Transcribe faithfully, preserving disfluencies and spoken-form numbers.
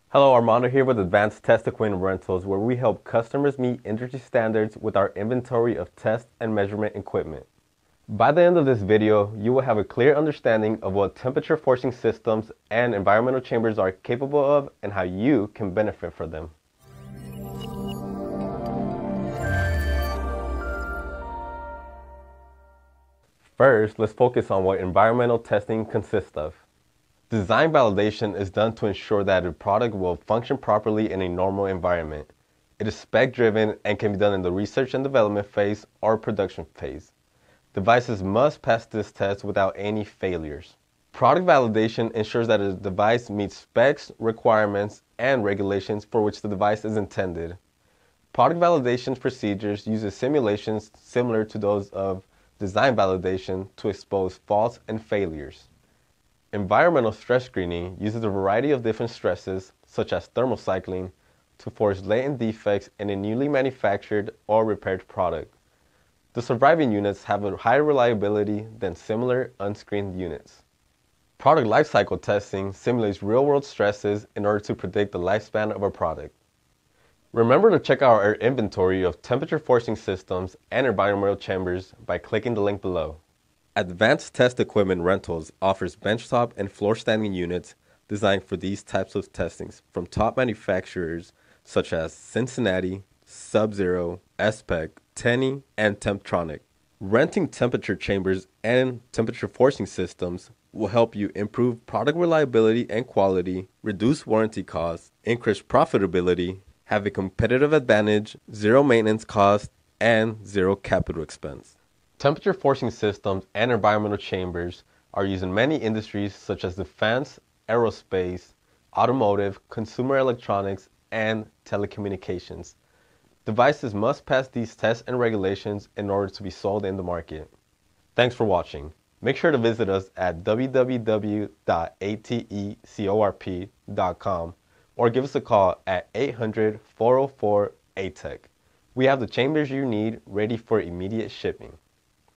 Hello, Armando here with Advanced Test Equipment Rentals, where we help customers meet industry standards with our inventory of test and measurement equipment. By the end of this video, you will have a clear understanding of what temperature forcing systems and environmental chambers are capable of and how you can benefit from them. First, let's focus on what environmental testing consists of. Design validation is done to ensure that a product will function properly in a normal environment. It is spec-driven and can be done in the research and development phase or production phase. Devices must pass this test without any failures. Product validation ensures that a device meets specs, requirements, and regulations for which the device is intended. Product validation procedures uses simulations similar to those of design validation to expose faults and failures. Environmental stress screening uses a variety of different stresses, such as thermal cycling, to force latent defects in a newly manufactured or repaired product. The surviving units have a higher reliability than similar unscreened units. Product lifecycle testing simulates real-world stresses in order to predict the lifespan of a product. Remember to check out our inventory of temperature forcing systems and environmental chambers by clicking the link below. Advanced Test Equipment Rentals offers benchtop and floor standing units designed for these types of testings from top manufacturers such as Cincinnati, Sub-Zero, spec, Tenny, and Temptronic. Renting temperature chambers and temperature forcing systems will help you improve product reliability and quality, reduce warranty costs, increase profitability, have a competitive advantage, zero maintenance cost, and zero capital expense. Temperature forcing systems and environmental chambers are used in many industries such as defense, aerospace, automotive, consumer electronics, and telecommunications. Devices must pass these tests and regulations in order to be sold in the market. Thanks for watching. Make sure to visit us at w w w dot a t e corp dot com or give us a call at eight hundred, four oh four, A T E C. We have the chambers you need ready for immediate shipping.